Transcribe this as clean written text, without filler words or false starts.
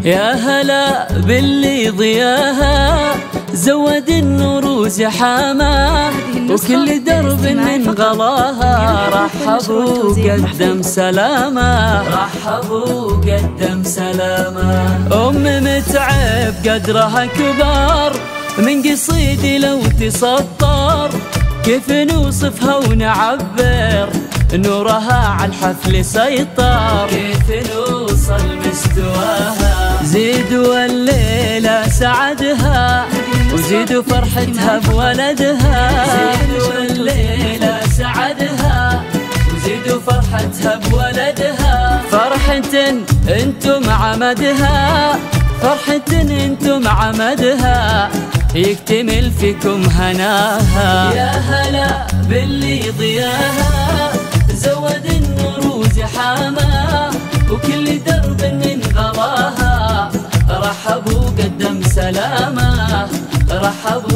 يا هلا باللي ضياها زود النور زحامه، وكل درب من غلاها رحبوا قدم سلامه، رحبوا قدم سلامه. متعب قدرها كبار من قصيدي لو تسطر، كيف نوصفها ونعبر نورها على الحفل سيطر، كيف نوصل مستواها. زيدوا الليلة سعدها وزيدوا فرحتها بولدها، زيدوا الليلة سعدها وزيدوا فرحتها بولدها. فرحة انتم عمدها، فرحة انتم عمدها، يكتمل فيكم هناها. يا هلا باللي ضياها زود النور زحامه، وكل درب من غلاها رحبوا قدم سلامه، رحبوا